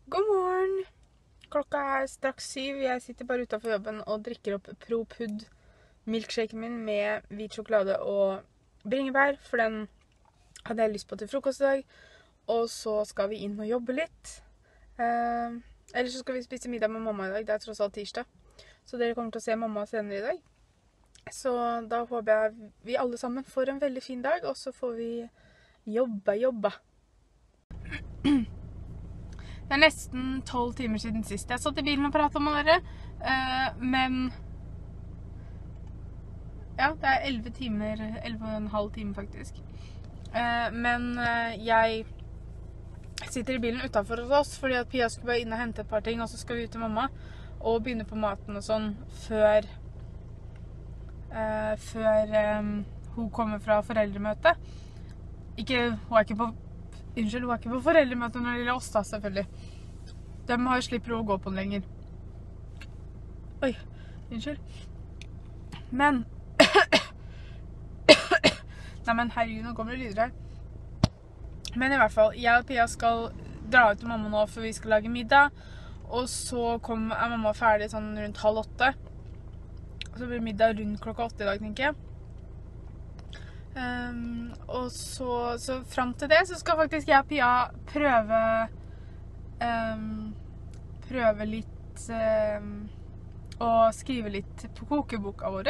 God morgen! Klokka er straks 7. Jeg sitter bare utenfor jobben og drikker opp ProPud milkshaken min med hvit sjokolade og bringebær, for den hadde jeg lyst på til frokost i dag. Og så skal vi inn og jobbe litt. Ellers så skal vi spise middag med mamma i dag. Det er tross alt tirsdag. Så dere kommer til å se mamma senere i dag. Så da håper jeg vi alle sammen får en veldig fin dag, og så får vi jobba. Det er nesten 12 timer siden sist jeg satt i bilen og pratet med dere, men ja, det er 11,5 timer faktisk. Men jeg sitter i bilen utenfor hos oss, fordi at Pia skulle bare inn og hente et par ting, og så skal vi ut til mamma og begynne på maten og sånn før hun kommer fra foreldremøte. Hun er ikke på foreldremøte når det gjelder oss da, selvfølgelig. De slipper å gå på den lenger. Oi, unnskyld. Men nei, men herregud, nå kommer det lyder her. Men i hvert fall, jeg og Pia skal dra ut til mamma nå før vi skal lage middag. Og så er mamma ferdig sånn rundt 7:30. Så blir middag rundt klokka 8 i dag, tenker jeg. Og så frem til det så skal faktisk jeg og Pia prøve litt å skrive litt på kokeboka vår.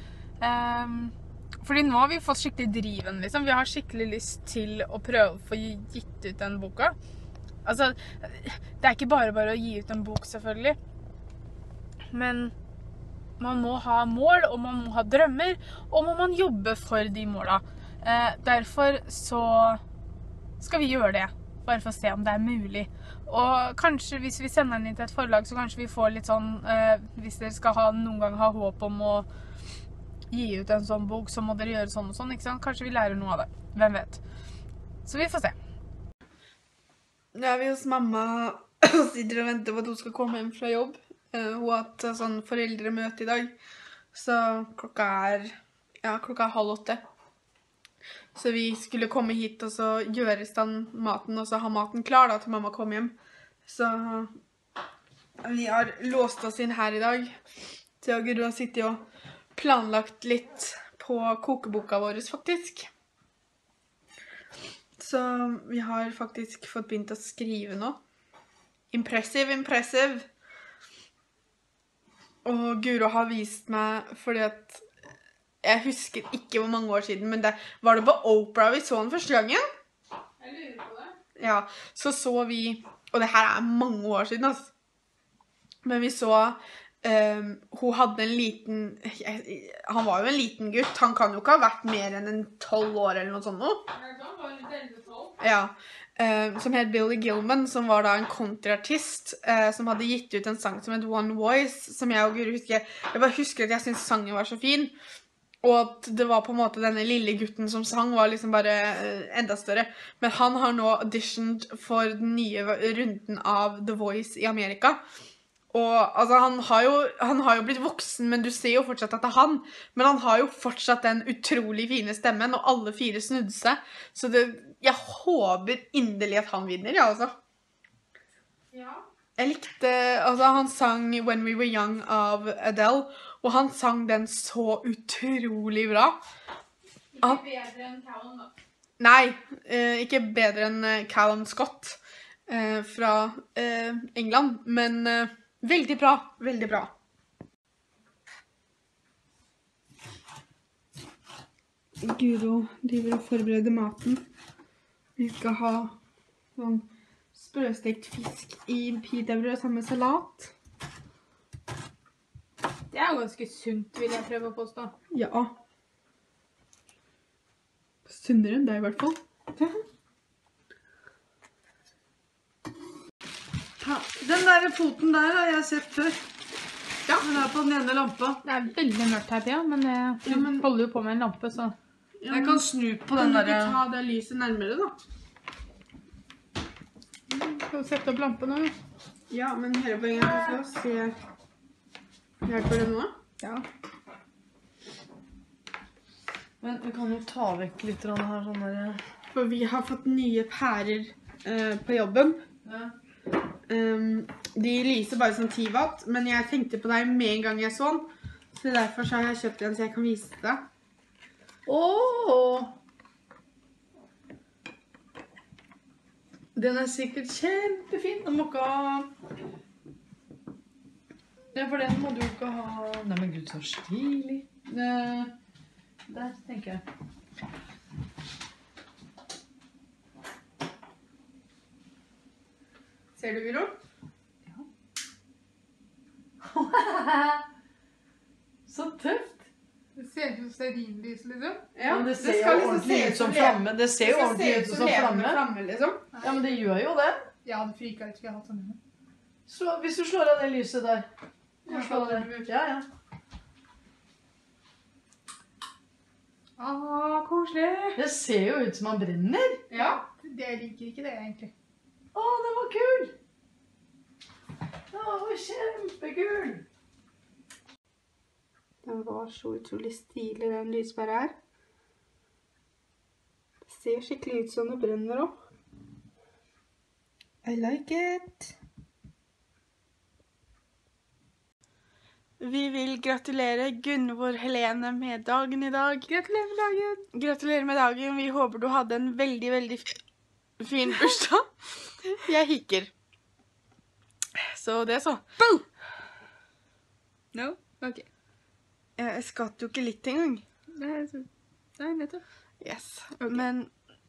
Fordi nå har vi fått skikkelig driven, liksom. Vi har skikkelig lyst til å prøve å få gitt ut den boka. Altså, det er ikke bare å gi ut en bok, selvfølgelig. Men man må ha mål, og man må ha drømmer, og må man jobbe for de målene. Derfor så skal vi gjøre det, bare for å se om det er mulig. Og kanskje hvis vi sender den inn til et forlag, så kanskje vi får litt sånn, hvis dere skal noen gang ha håp om å gi ut en sånn bok, så må dere gjøre sånn og sånn, ikke sant? Kanskje vi lærer noe av det. Hvem vet? Så vi får se. Nå er vi hos mamma og sitter og venter på at hun skal komme hjem fra jobb. Hun har hatt sånn foreldremøte i dag, så klokka er 7:30. Så vi skulle komme hit og så gjøre i stand maten, og så ha maten klar da til mamma kommer hjem. Så vi har låst oss inn her i dag. Så Guru har sittet og planlagt litt på kokeboka vår faktisk. Så vi har faktisk fått begynt å skrive nå. Impressive. Og Guro har vist meg, fordi at jeg husker ikke hvor mange år siden, men var det på Oprah vi så den første gangen? Jeg lurer på det. Ja, så vi, og det her er mange år siden, altså. Men vi så, hun hadde en liten, han var jo en liten gutt, han kan jo ikke ha vært mer enn 12 år eller noe sånt nå. Han var litt 11-12. Ja. Som het Billy Gilman, som var da en countryartist, som hadde gitt ut en sang som het One Voice, som jeg og Guro husker. Jeg bare husker at jeg synes sangen var så fin, og at det var på en måte denne lille gutten som sang var liksom bare enda større. Men han har nå auditioned for den nye runden av The Voice i Amerika. Og altså, han har jo blitt voksen, men du ser jo fortsatt at det er han. Men han har jo fortsatt den utrolig fine stemmen, og alle 4 snudde seg. Så jeg håper inderlig at han vinner, ja, altså. Ja. Jeg likte, altså han sang When We Were Young av Adele, og han sang den så utrolig bra. Ikke bedre enn Callum da? Nei, ikke bedre enn Callum Scott fra England, men veldig bra, veldig bra. Guro driver og forbereder maten. Vi skal ha sånn sprøstekt fisk i pitabrød sammen med salat. Det er jo ganske sunt, vil jeg prøve å påstå. Ja. Sunnere enn det i hvert fall. Ja, den der foten der har jeg sett før. Ja. Den er på den ene lampa. Det er veldig mørkt her, Pia, men jeg holder jo på med en lampe, så... Ja, jeg kan snu på den der... Kan du ikke ta det lyset nærmere, da? Skal du sette opp lampen nå? Ja, men hele poenget er å se... Hjelper det nå? Ja. Men vi kan jo ta vekk litt her sånn der... For vi har fått nye pærer på jobben. Ja. De lyser bare sånn 10 watt, men jeg tenkte på deg med en gang jeg så den. Så derfor så har jeg kjøpt en så jeg kan vise deg. Den er sikkert kjempefin. Den må ikke ha... Ja, for den må du ikke ha... Nei, men Gud, så stilig. Der tenker jeg. Ser du, Viro? Ja. Så tøft. Det ser ut som stearinlys, liksom. Ja, men det ser jo ordentlig ut som flamme. Det ser jo ordentlig ut som flamme. Liksom. Ja, men det gjør jo det. Ja, det friker ikke. Jeg har hatt sånn. Hvis du slår av det lyset der. Ja. Koselig. Det ser jo ut som han brenner. Ja, jeg liker ikke det egentlig. Den var kul. Den var kjempekul. Den var så utrolig stilig, den lyspæra her. Det ser skikkelig ut som det brenner også. I like it. Vi vil gratulere Gunvor Helene med dagen i dag. Gratulerer med dagen. Gratulerer med dagen. Vi håper du hadde en veldig, veldig fin bursdag. Jeg hikker. Så det så. Boom! No? Ok. Jeg skatt jo ikke litt engang. Nei, nettopp. Yes. Ok. Men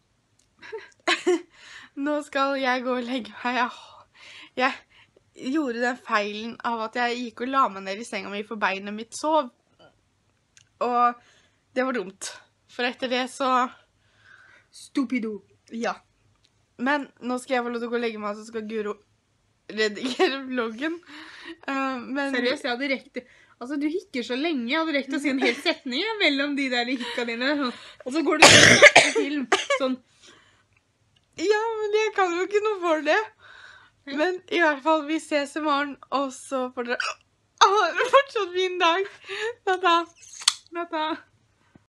nå skal jeg gå og legge meg. Jeg gjorde den feilen av at jeg gikk og la meg ned i senga mi for beinet mitt sov. Og det var dumt. For etter det så... Stupido. Ja. Men nå skal jeg få lov til å gå og legge meg, så skal Guro redigere vloggen. Seriøst, jeg hadde rekt det. Altså, du hikker så lenge. Jeg hadde rekt å si en hel setning mellom de der hikka dine. Og så går du til film. Sånn. Ja, men jeg kan jo ikke noe for det. Men i hvert fall, vi ses i morgen, og så får dere ha en fortsatt fin dag. Natta. Natta.